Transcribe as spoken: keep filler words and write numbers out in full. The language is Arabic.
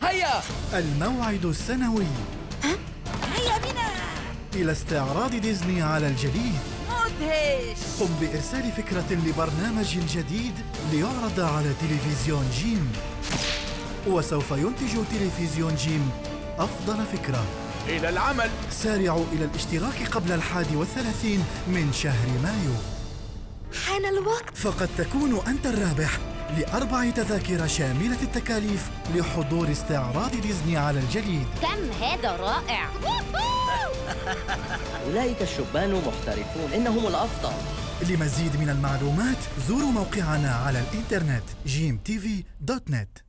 هيا. الموعد السنوي. ها؟ هيا بنا إلى استعراض ديزني على الجليد. مدهش. قم بإرسال فكرة لبرنامج جديد ليعرض على تلفزيون جيم، وسوف ينتج تلفزيون جيم أفضل فكرة. إلى العمل. سارعوا إلى الاشتراك قبل الحادي والثلاثين من شهر مايو. حان الوقت. فقد تكون أنت الرابح لأربع تذاكر شاملة التكاليف لحضور استعراض ديزني على الجليد. كم هذا رائع. أولئك الشبان محترفون، إنهم الأفضل. لمزيد من المعلومات زوروا موقعنا على الإنترنت جيم تي في دوت نت.